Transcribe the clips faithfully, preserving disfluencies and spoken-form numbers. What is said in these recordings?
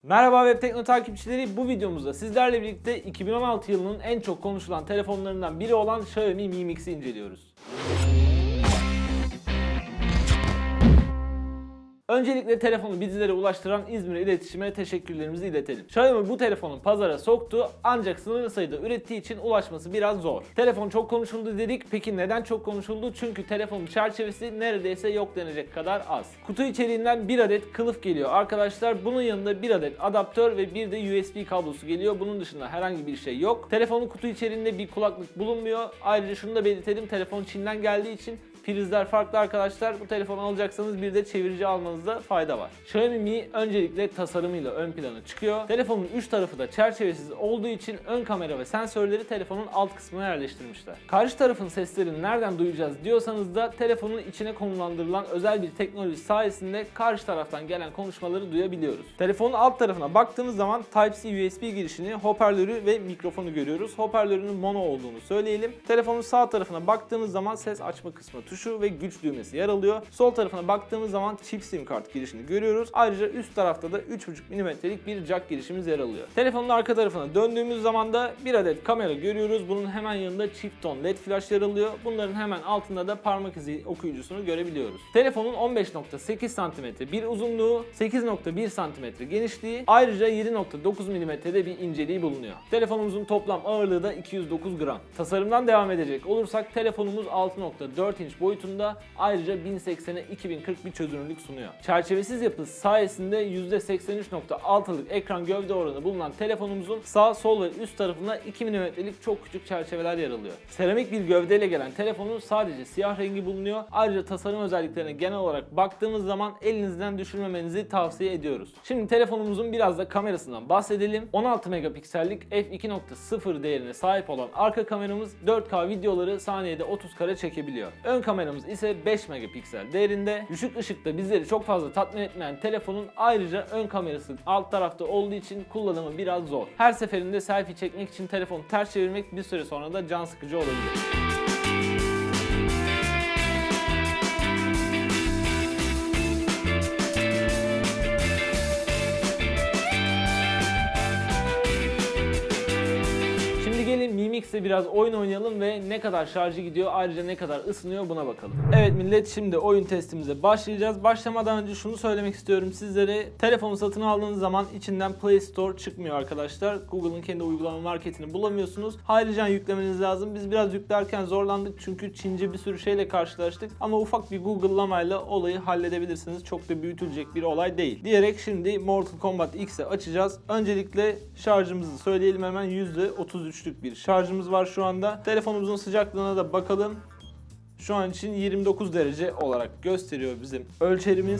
Merhaba Web Tekno takipçileri, bu videomuzda sizlerle birlikte iki bin on altı yılının en çok konuşulan telefonlarından biri olan Xiaomi Mi Mix'i inceliyoruz. Öncelikle telefonu bizlere ulaştıran İzmir İletişim'e teşekkürlerimizi iletelim. Xiaomi bu telefonu pazara soktu ancak sınırlı sayıda ürettiği için ulaşması biraz zor. Telefon çok konuşuldu dedik. Peki neden çok konuşuldu? Çünkü telefonun çerçevesi neredeyse yok denecek kadar az. Kutu içeriğinden bir adet kılıf geliyor arkadaşlar. Bunun yanında bir adet adaptör ve bir de U S B kablosu geliyor. Bunun dışında herhangi bir şey yok. Telefonun kutu içeriğinde bir kulaklık bulunmuyor. Ayrıca şunu da belirtelim. Telefon Çin'den geldiği için prizler farklı arkadaşlar. Bu telefonu alacaksanız bir de çevirici almanızda fayda var. Xiaomi Mi öncelikle tasarımıyla ön plana çıkıyor. Telefonun üç tarafı da çerçevesiz olduğu için ön kamera ve sensörleri telefonun alt kısmına yerleştirmişler. Karşı tarafın seslerini nereden duyacağız diyorsanız da telefonun içine konumlandırılan özel bir teknoloji sayesinde karşı taraftan gelen konuşmaları duyabiliyoruz. Telefonun alt tarafına baktığımız zaman Type-C U S B girişini, hoparlörü ve mikrofonu görüyoruz. Hoparlörünün mono olduğunu söyleyelim. Telefonun sağ tarafına baktığımız zaman ses açma kısmı tuşu ve güç düğmesi yer alıyor. Sol tarafına baktığımız zaman çift sim kart girişini görüyoruz. Ayrıca üst tarafta da üç buçuk milimetrelik bir jack girişimiz yer alıyor. Telefonun arka tarafına döndüğümüz zaman da bir adet kamera görüyoruz. Bunun hemen yanında çift ton led flash yer alıyor. Bunların hemen altında da parmak izi okuyucusunu görebiliyoruz. Telefonun on beş nokta sekiz santimetre bir uzunluğu, sekiz nokta bir santimetre genişliği, ayrıca yedi nokta dokuz milimetrede bir inceliği bulunuyor. Telefonumuzun toplam ağırlığı da iki yüz dokuz gram. Tasarımdan devam edecek olursak telefonumuz altı nokta dört inç boyutunda, ayrıca bin seksene iki bin kırk bir çözünürlük sunuyor. Çerçevesiz yapısı sayesinde yüzde seksen üç nokta altı'lık ekran gövde oranı bulunan telefonumuzun sağ, sol ve üst tarafında iki milimetrelik çok küçük çerçeveler yer alıyor. Seramik bir gövdeyle gelen telefonun sadece siyah rengi bulunuyor. Ayrıca tasarım özelliklerine genel olarak baktığımız zaman elinizden düşürmemenizi tavsiye ediyoruz. Şimdi telefonumuzun biraz da kamerasından bahsedelim. on altı megapiksellik f iki nokta sıfır değerine sahip olan arka kameramız dört K videoları saniyede otuz kare çekebiliyor. Ön kameramız ise beş megapiksel değerinde. Düşük ışıkta bizleri çok fazla tatmin etmeyen telefonun ayrıca ön kamerası alt tarafta olduğu için kullanımı biraz zor. Her seferinde selfie çekmek için telefonu ters çevirmek bir süre sonra da can sıkıcı olabilir. Mi Mix'te biraz oyun oynayalım ve ne kadar şarjı gidiyor, ayrıca ne kadar ısınıyor buna bakalım. Evet millet, şimdi oyun testimize başlayacağız. Başlamadan önce şunu söylemek istiyorum sizlere. Telefonu satın aldığınız zaman içinden Play Store çıkmıyor arkadaşlar. Google'ın kendi uygulama marketini bulamıyorsunuz. Ayrıca yüklemeniz lazım. Biz biraz yüklerken zorlandık çünkü Çince bir sürü şeyle karşılaştık. Ama ufak bir Google'lamayla olayı halledebilirsiniz. Çok da büyütülecek bir olay değil. Diyerek şimdi Mortal Kombat X'i açacağız. Öncelikle şarjımızı söyleyelim hemen. yüzde otuz üç'lük bir şarjımız var şu anda. Telefonumuzun sıcaklığına da bakalım. Şu an için yirmi dokuz derece olarak gösteriyor bizim ölçerimiz.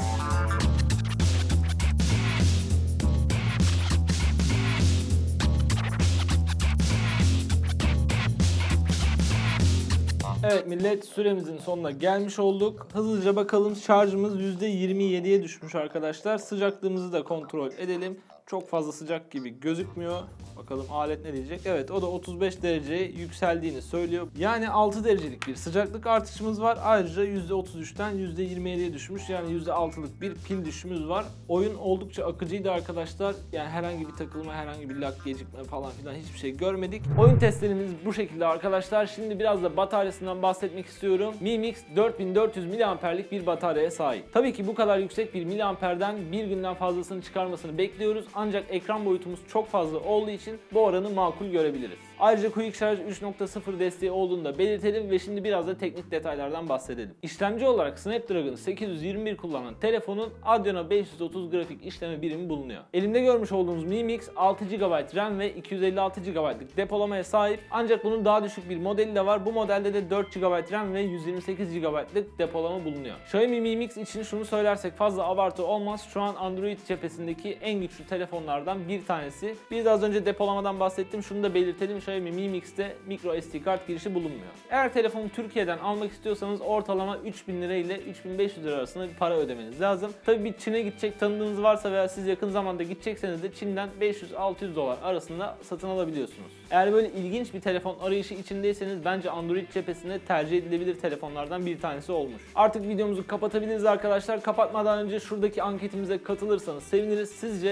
Evet millet, süremizin sonuna gelmiş olduk. Hızlıca bakalım, şarjımız yüzde yirmi yedi'ye düşmüş arkadaşlar. Sıcaklığımızı da kontrol edelim. Çok fazla sıcak gibi gözükmüyor. Bakalım alet ne diyecek? Evet, o da otuz beş dereceye yükseldiğini söylüyor. Yani altı derecelik bir sıcaklık artışımız var. Ayrıca yüzde otuz üç'ten yüzde yirmi yedi'ye düşmüş. Yani yüzde altı'lık bir pil düşümüz var. Oyun oldukça akıcıydı arkadaşlar. Yani herhangi bir takılma, herhangi bir lag, gecikme falan filan hiçbir şey görmedik. Oyun testlerimiz bu şekilde arkadaşlar. Şimdi biraz da bataryasından bahsetmek istiyorum. Mi Mix dört bin dört yüz miliamperlik bir bataryaya sahip. Tabii ki bu kadar yüksek bir miliamperden bir günden fazlasını çıkarmasını bekliyoruz. Ancak ekran boyutumuz çok fazla olduğu için bu oranı makul görebiliriz. Ayrıca Quick Charge üç nokta sıfır desteği olduğunu da belirtelim ve şimdi biraz da teknik detaylardan bahsedelim. İşlemci olarak Snapdragon sekiz yüz yirmi bir kullanan telefonun Adreno beş yüz otuz grafik işleme birimi bulunuyor. Elimde görmüş olduğunuz Mi Mix altı gigabayt RAM ve iki yüz elli altı gigabaytlık depolamaya sahip, ancak bunun daha düşük bir modeli de var. Bu modelde de dört gigabayt RAM ve yüz yirmi sekiz gigabaytlık depolama bulunuyor. Xiaomi Mi Mix için şunu söylersek fazla abartı olmaz. Şu an Android cephesindeki en güçlü telefonlardan bir tanesi. Bir de az önce depolamadan bahsettim. Şunu da belirtelim. Xiaomi Mi Mix'te micro S D kart girişi bulunmuyor. Eğer telefonu Türkiye'den almak istiyorsanız ortalama üç bin lira ile üç bin beş yüz lira arasında bir para ödemeniz lazım. Tabii bir Çin'e gidecek tanıdığınız varsa veya siz yakın zamanda gidecekseniz de Çin'den beş yüz altı yüz dolar arasında satın alabiliyorsunuz. Eğer böyle ilginç bir telefon arayışı içindeyseniz bence Android cephesinde tercih edilebilir telefonlardan bir tanesi olmuş. Artık videomuzu kapatabiliriz arkadaşlar. Kapatmadan önce şuradaki anketimize katılırsanız seviniriz. Sizce ortalama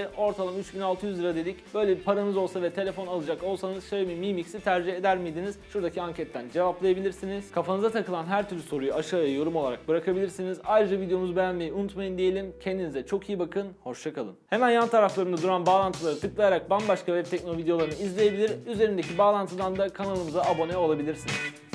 ortalama üç bin altı yüz lira dedik. Böyle bir paranız olsa ve telefon alacak olsanız Xiaomi Mi Mix'i tercih eder miydiniz? Şuradaki anketten cevaplayabilirsiniz. Kafanıza takılan her türlü soruyu aşağıya yorum olarak bırakabilirsiniz. Ayrıca videomuzu beğenmeyi unutmayın diyelim. Kendinize çok iyi bakın. Hoşça kalın. Hemen yan taraflarında duran bağlantıları tıklayarak bambaşka web tekno videolarını izleyebilir. Üzerindeki bağlantıdan da kanalımıza abone olabilirsiniz.